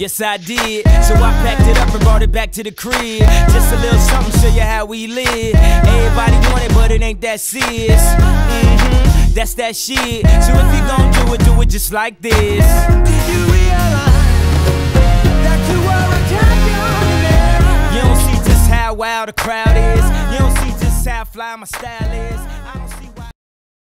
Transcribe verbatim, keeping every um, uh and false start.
Yes, I did. So I packed it up and brought it back to the crib. Just a little something, show you how we live. Everybody want it, but it ain't that serious. Mm-hmm, that's that shit. So if you gon' do it, do it just like this. Did you realize that you were a champion? You don't see just how wild the crowd is. You don't see just how fly my style is. I don't see